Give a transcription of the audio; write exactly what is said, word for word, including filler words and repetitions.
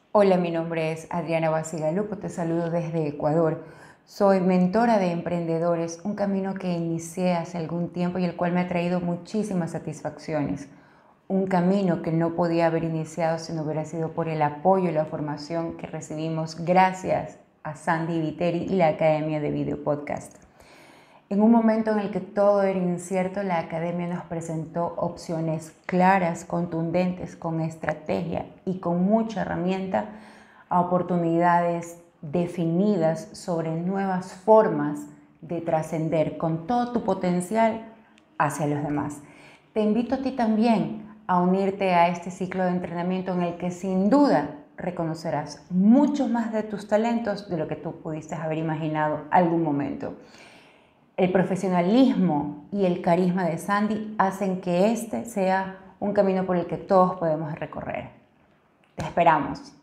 Hola, mi nombre es Adriana Basigalupo, te saludo desde Ecuador. Soy mentora de emprendedores, un camino que inicié hace algún tiempo y el cual me ha traído muchísimas satisfacciones. Un camino que no podía haber iniciado si no hubiera sido por el apoyo y la formación que recibimos gracias a Sandy Viteri y la Academia de Video Podcast. En un momento en el que todo era incierto, la Academia nos presentó opciones claras, contundentes, con estrategia y con mucha herramienta a oportunidades definidas sobre nuevas formas de trascender con todo tu potencial hacia los demás. Te invito a ti también a unirte a este ciclo de entrenamiento en el que sin duda reconocerás mucho más de tus talentos de lo que tú pudiste haber imaginado algún momento. El profesionalismo y el carisma de Sandy hacen que este sea un camino por el que todos podemos recorrer. Te esperamos.